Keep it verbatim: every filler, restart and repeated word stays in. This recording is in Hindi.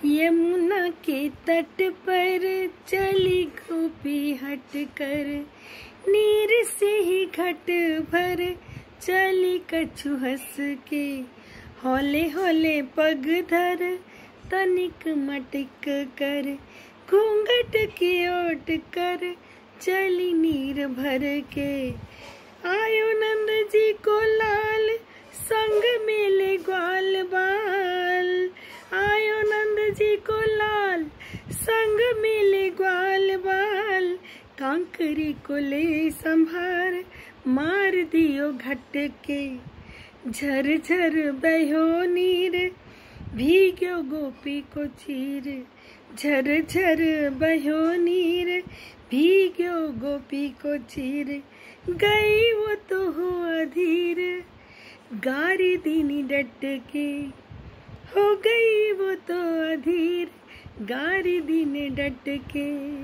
यमुना के तट पर चली गोपी हट कर, नीर से ही घट भर चली कछु हंस के। हौले हौले पग धर तनिक मटिक कर, घूंघट की ओट कर चली नीर भर के। आयो नंद जी को लाल संग मेले ग्वाल बाल, आयो नंद जी को लाल संग मेले ग्वाल बाल। कांकरी को ले संभार मार दियो घट के, झर झर बहो नीर भीग्यो गोपी को चीर। झर झर बहो नीर भीग्यो गोपी को चीर, गई वो तो हो अधीर गारी दीनी डट के। हो गई वो तो अधीर गारी दीने डट के।